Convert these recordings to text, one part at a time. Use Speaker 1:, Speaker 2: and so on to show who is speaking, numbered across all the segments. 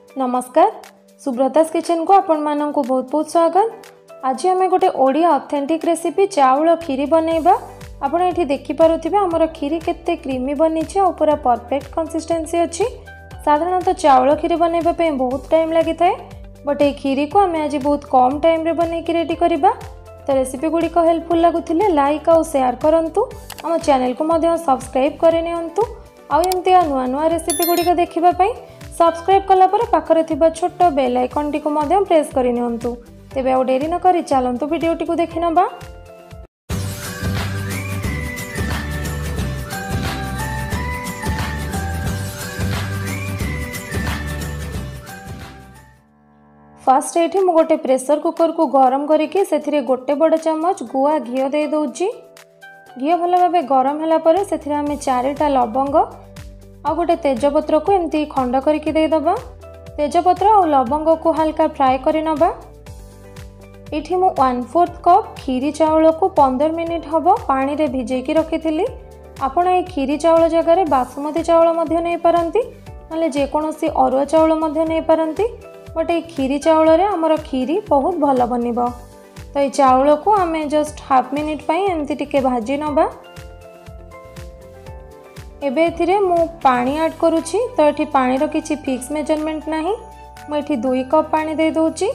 Speaker 1: नमस्कार सुब्रतास किचन को आपण मानक बहुत बहुत स्वागत। आज आम गोटे ओडिया ऑथेंटिक रेसिपी चाउल खीरी बनैबा। आपण एठी देखि पारुथिबे हमर खीरी केते क्रीमी बनी छे और पूरा परफेक्ट कंसिस्टेंसी अछि। साधारणतः चाउल खीरी बनैबा पे बहुत टाइम लागि थाए, बट ए खीरी को आम आज बहुत कम टाइम रे बनै कि रेडी करबा। तो रेसिपी गुडी को हेल्पफुल लागुथिले लाइक और शेयर करंतु, हम चैनल को मध्य सब्सक्राइब करे नियंतु। आ एमती नुआ नुआ रेसिपी गुडी को देखिबा पई सब्सक्राइब कला पर पाखरे थिबा छोट बेल आइकन टी को मध्य प्रेस करि नियंतु। तेबे आ डेरी न करी चलंतु वीडियो टी को देखि नबा। फास्ट एठी मु गोटे प्रेशर कुकर को गरम करिके सेथिरे गोटे बड़ चम्मच गुआ घियो दे दउची। घियो भल भाबे गरम होला परे सेथिरे हमें 4टा लवंग आ गोटे तेजपत्र को एमती खंड करके दे दबा। तेजपत्र और लवंग को हल्का फ्राई करि नबा। एठी मु 1/4 कप खीरी चावल को 15 मिनिट हबो पानी रे भिजेकी रखिथिली। आपण ए खीरी चावल जगह रे बासमती चावल मध्य नै पारंती, माने जे कोनोसी अरुआ चावल मध्य नै पारंती, बट ए खीरी चावल रे हमर खीरी बहुत भल बनिबो। तो ए चावल को आमे जस्ट हाफ मिनिट पई एमती टिके भाजी नबा। एबे एथिरे मु पानी ऐड करूची। तो एठी पानी रो किछि फिक्स मेजरमेंट नाही, मु एठी 2 कप पानी दे दोची।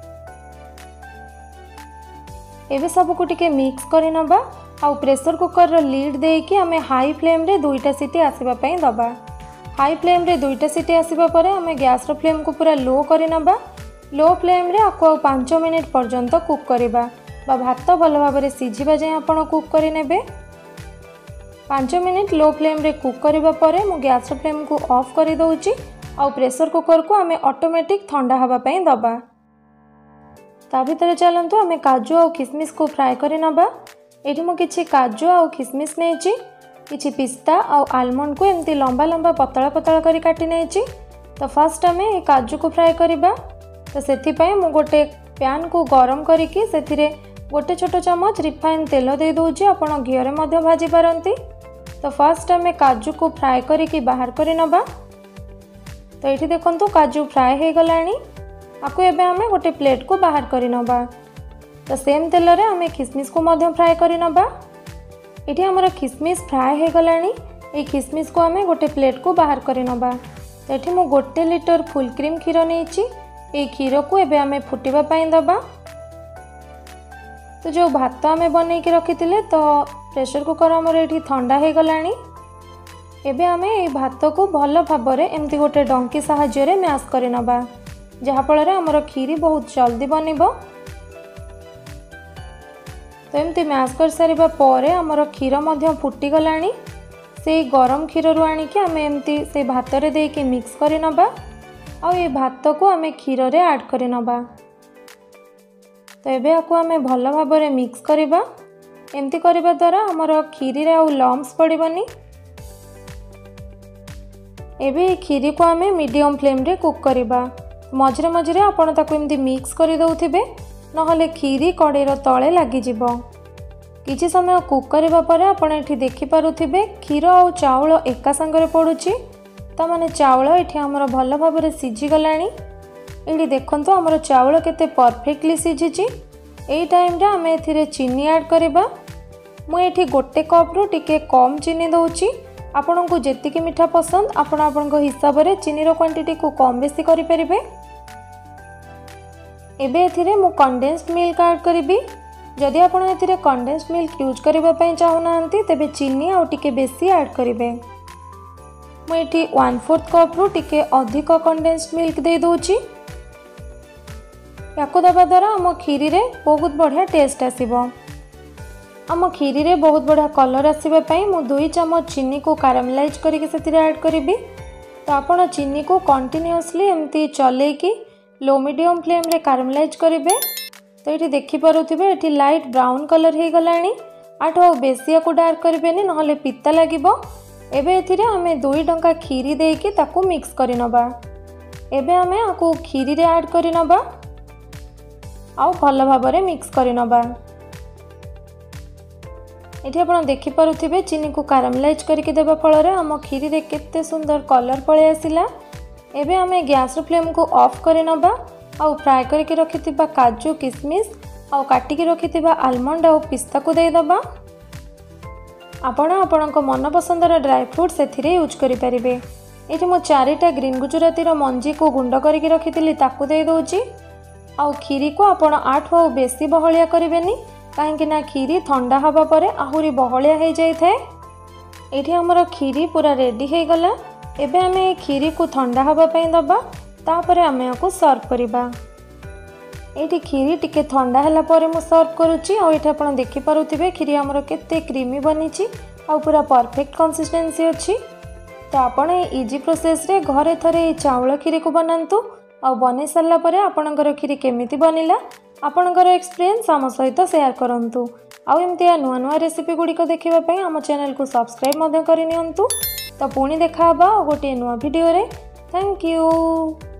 Speaker 1: एबे सब को टिके मिक्स करि नबा आ प्रेशर कुकर रो लीड देई कि हमें हाई फ्लेम रे 2टा सीटी आसीबा पई दबा। हाई फ्लेम रे 2टा सीटी आसीबा परे हमें गैस रो फ्लेम को पूरा लो करि नबा। लो फ्लेम रे आको 5 मिनिट पर्यंत कुक करिबा बा भात भल भाबरे सिझिबा जाय आपण कुक करि नेबे। 5 मिनिट लो फ्लेम रे कुक करिबा परे मु गैस रो फ्लेम को ऑफ करि दउची आ प्रेशर कुकर को हमें ऑटोमेटिक ठंडा हवा पई दबा। ता भीतर चलंतु हमें काजू और किशमिश को फ्राई करि नबा। एठी मु किछि काजू और किशमिश नेछि, किछि पिस्ता और आलमंड को एमती लंबा लंबा पतला पतला करी काटी नेछि। तो फर्स्ट हमें ए काजू को फ्राई करिबा। तो सेथि पई मु गोटे पैन को गरम करिकि सेथिरे गोटे छोट चम्मच रिफाइन तेल दे दोछि। आपण घियो रे मध्य भाजी पारंती। तो फर्स्ट हमें काजू को फ्राई करिकि बाहर करि नबा। तो एठी देखंतु काजू फ्राई हे गलानी। आको एबे हमें गोटे प्लेट को बाहर करि नबा। तो सेम तेल रे हमें किशमिश को मध्य फ्राई करि नबा। एठी हमर किशमिश फ्राई हे गलानी। ए किशमिश को हमें गोटे प्लेट को बाहर करि नबा। तो एठी मु 1 लीटर फुल क्रीम क्षीर नेछि। ए क्षीर को एबे हमें फुटिबा पई दबा। तो जो भात हमें बनै के रखिथिले तो प्रेशर कुकर हमर एठी ठंडा हे गलानी। एबे हमें ए भात को भल भाबरे एमती गोटे डंकी सहाय्य रे मैश करि नबा, जहा फल रे हमर खीरी बहुत जल्दी बनिबो। तो एमती मैश कर सारिबा परे हमर क्षीर मध्य फुटी गलानी। से गरम क्षीर रु आनी कि हमें एमती से भात रे दे के मिक्स करि नबा आ ए भात को हमें क्षीर रे ऐड करि नबा। तो एबे आको हमें भल भाबरे मिक्स करिबा। एमती करिबा द्वारा हमर खीरी रे आ लम्स पड़िबनी। एबे खीरी को हमें मीडियम फ्लेम रे कुक करिबा। मझरे मझरे आपण ताको एमती मिक्स करि दउथिबे, नहले खीरी कड़ेर तळे लागि जिवो। किछि समय कुक करिबा परे आपण एठी देखि पारुथिबे क्षीर और चावल एका संगरे पडुची। त माने चावल एठी हमर भल भाबरे सिझी गलानी। एठी देखंतु हमर चावल केते परफेक्टली सिझिची। एई टाइम रे हमें एथिरे चीनी ऐड करिबा। मु एठी गोटे कप रु टिके कम चीनी दउची। आपन को जेतिकी मीठा पसंद आपण आपन को हिसाब रे चीनी रो क्वांटिटी को कम बेसी करि परिबे। एबे एथिरे मु कंडेंस्ड मिल्क ऐड करिबी। जदि आपण एथिरे कंडेंस्ड मिल्क यूज करिबा पई चाहू नांती तेबे चीनी आ टिके बेसी ऐड करिबे। मु एठी 1/4 कप रु टिके अधिक कंडेंस्ड मिल्क दे दोची। याको दबा द्वारा हम खीरी रे बहुत बढ़िया टेस्ट आसीबो। हम खीरी रे बहुत बढ़िया कलर आसीबा पई मु 2 चम्मच चीनी को कैरामलाइज करके सेतिरे ऐड करिबी। तो आपण चीनी को कंटिन्यूअसली एमती चले कि लो मीडियम फ्लेम रे कैरामलाइज करिबे। तो एठी देखि पारुथिबे एठी लाइट ब्राउन कलर हे गलानी। आठो बेसिया को डार्क करिबेनी नहले पिता लागिबो। एबे एथिरे हमें 2 टंका खीरी देकी ताकू मिक्स करि नबा। एबे हमें आकू खीरी रे ऐड करि नबा आउ भल भाबरे मिक्स करि नबा। एठी आपण देखि पारुथिबे चीनी को कैरामलाइज करके देबा फल रे हम खीरी रे केते सुंदर कलर पळे आसिला। एबे आमे गैस फ्लेम को ऑफ करे नबा आउ फ्राए करके रखिथिबा काजू किशमिश आउ काटिकी रखिथिबा आलमंड आउ पिस्ता को दे दबा। आपण आपणको मन पसंदर ड्राई फ्रूट सेथिरे यूज करि परिबे। एठी मो 4टा ग्रीन गुजराती रो मंजी को गुंड करके रखिथिली ताकू दे दोची। आउ खीरी को आपण 8 आउ बेसी बहलिया करिवेनी काहेकि ना खीरी ठंडा हवा परे आहुरी बहलिया हे जाय थाए। एठी हमर खीरी पूरा रेडी हे गला। एबे आमे खीरी को ठंडा हवा पई दबा तापरे आमे याको सर्व करिबा। एठी खीरी टिके ठंडा हला परे मु सर्व करूची। आ एठी आपण देखि पारुथिबे खीरी हमर केते क्रीमी बनिची आ पूरा परफेक्ट कंसिस्टेंसी अछि। तो आपण इजी प्रोसेस रे घरे थरे चावल खीरी को बनांतु आ बने सारला परे आपणकर खीरी केमिति बनिला आपणकर एक्सपीरियंस आम सहित शेयर करंतु। आउ एमतिया नुआ नुआ रेसिपी गुड़िक देखिबा पई आम चैनल को सब्सक्राइब मध्य करि नियंतु। तो पुणी देखा हबा गोटे नुआ वीडियो रे। Thank you.